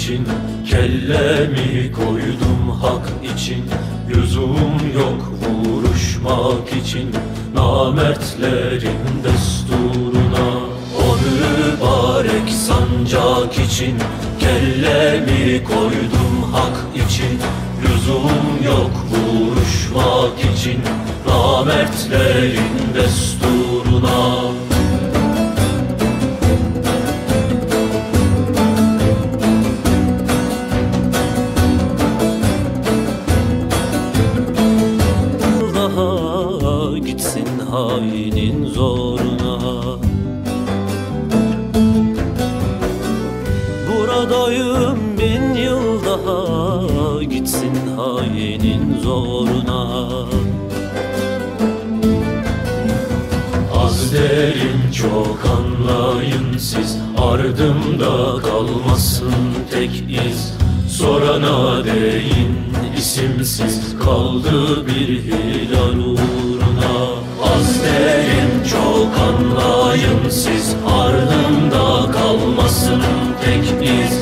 için, kellemi koydum hak için. Lüzum yok vuruşmak için, namertlerin desturuna. O mübarek sancak için, kellemi koydum hak için. Lüzum yok vuruşmak için, namertlerin desturuna. Daha gitsin hainin zoruna. Buradayım bin yıl daha, gitsin hainin zoruna. Az derim çok anlayın siz, ardımda kalmasın tek iz. Sorana deyin isimsiz, kaldı bir hilal uğruna. Az derim çok anlayın siz, ardımda kalmasın tek iz.